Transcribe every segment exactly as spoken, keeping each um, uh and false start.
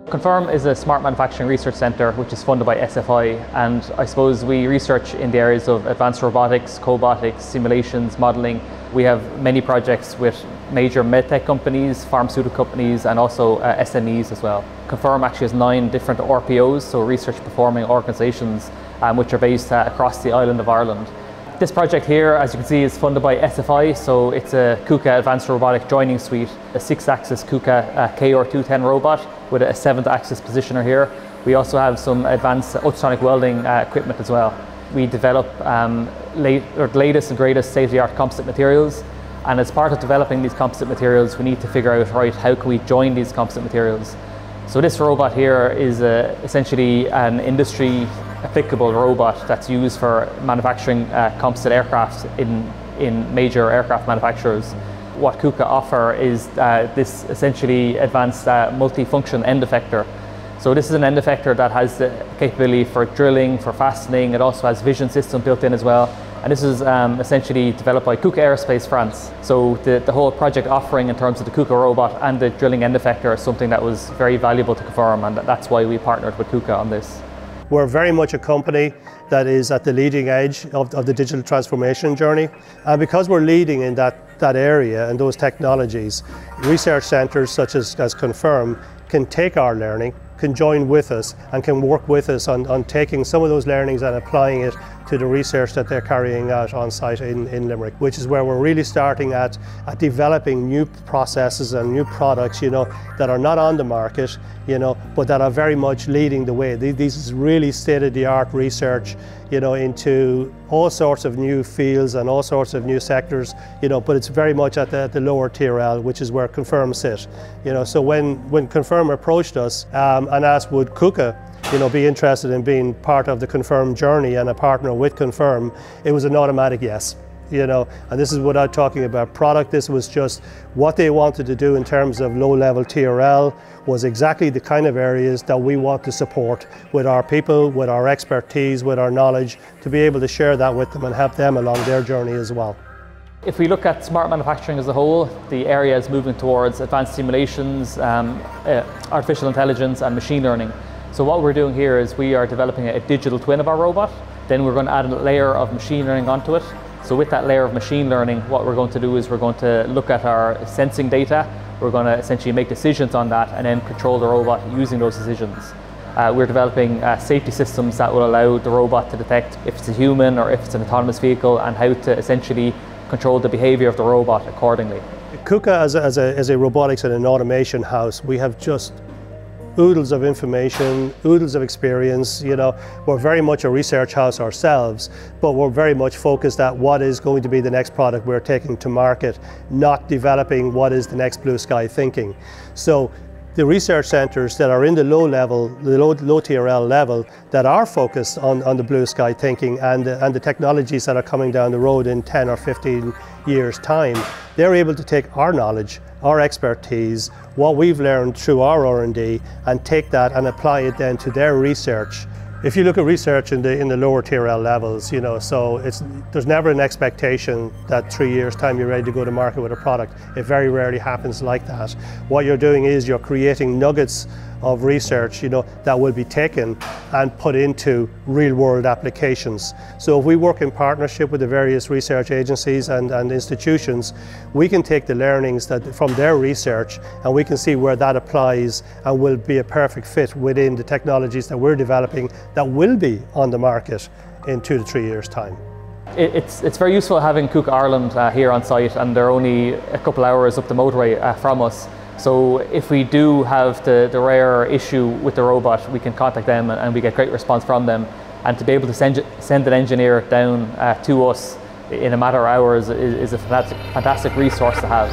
Confirm is a smart manufacturing research centre which is funded by S F I, and I suppose we research in the areas of advanced robotics, cobotics, simulations, modelling. We have many projects with major medtech companies, pharmaceutical companies, and also uh, S M Es as well. Confirm actually has nine different R P Os, so research performing organisations, um, which are based uh, across the island of Ireland. This project here, as you can see, is funded by S F I, so it's a KUKA Advanced Robotic Joining Suite, a six-axis KUKA uh, K R two ten robot with a seventh-axis positioner here. We also have some advanced ultrasonic welding uh, equipment as well. We develop um, late, or latest and greatest state-of-the-art composite materials, and as part of developing these composite materials, we need to figure out, right, how can we join these composite materials? So this robot here is uh, essentially an industry applicable robot that's used for manufacturing uh, composite aircraft in, in major aircraft manufacturers. What KUKA offer is uh, this essentially advanced uh, multi-function end effector. So this is an end effector that has the capability for drilling, for fastening. It also has vision system built in as well. And this is um, essentially developed by KUKA Aerospace France. So the, the whole project offering in terms of the KUKA robot and the drilling end effector is something that was very valuable to Confirm, and that's why we partnered with KUKA on this. We're very much a company that is at the leading edge of, of the digital transformation journey. And because we're leading in that, that area and those technologies, research centres such as, as Confirm can take our learning, can join with us and can work with us on, on taking some of those learnings and applying it to the research that they're carrying out on site in, in Limerick, which is where we're really starting at, at developing new processes and new products, you know, that are not on the market, you know, but that are very much leading the way. This is really state-of-the-art research, you know, into all sorts of new fields and all sorts of new sectors, you know, but it's very much at the, the lower tier L, which is where Confirm sit, you know. So when, when Confirm approached us um, and asked would KUKA, you know, be interested in being part of the Confirm journey and a partner with Confirm, it was an automatic yes. You know, and this is without talking about product. This was just what they wanted to do in terms of low-level T R L was exactly the kind of areas that we want to support with our people, with our expertise, with our knowledge, to be able to share that with them and help them along their journey as well. If we look at smart manufacturing as a whole, the area is moving towards advanced simulations, um, uh, artificial intelligence and machine learning. So what we're doing here is we are developing a digital twin of our robot. Then we're going to add a layer of machine learning onto it. So with that layer of machine learning, what we're going to do is we're going to look at our sensing data. We're going to essentially make decisions on that and then control the robot using those decisions. Uh, we're developing uh, safety systems that will allow the robot to detect if it's a human or if it's an autonomous vehicle, and how to essentially control the behavior of the robot accordingly. KUKA as a, as a, as a robotics and an automation house, we have just oodles of information, oodles of experience. You know, we're very much a research house ourselves, but we're very much focused at what is going to be the next product we're taking to market, not developing what is the next blue sky thinking. So the research centres that are in the low level, the low, low T R L level, that are focused on, on the blue sky thinking and, and the technologies that are coming down the road in ten or fifteen years time, they're able to take our knowledge, our expertise, what we've learned through our R and D, and take that and apply it then to their research. If you look at research in the in the lower T R L levels, you know, so it's there's never an expectation that three years time you're ready to go to market with a product. It very rarely happens like that. What you're doing is you're creating nuggets of research, you know, that will be taken and put into real-world applications. So if we work in partnership with the various research agencies and, and institutions, we can take the learnings that from their research and we can see where that applies and will be a perfect fit within the technologies that we're developing that will be on the market in two to three years' time. It's, it's very useful having KUKA Ireland uh, here on site, and they're only a couple hours up the motorway uh, from us. So if we do have the, the rare issue with the robot, we can contact them and we get great response from them. And to be able to send, send an engineer down uh, to us in a matter of hours is, is a fantastic, fantastic resource to have.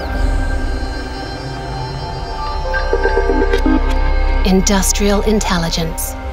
Industrial intelligence.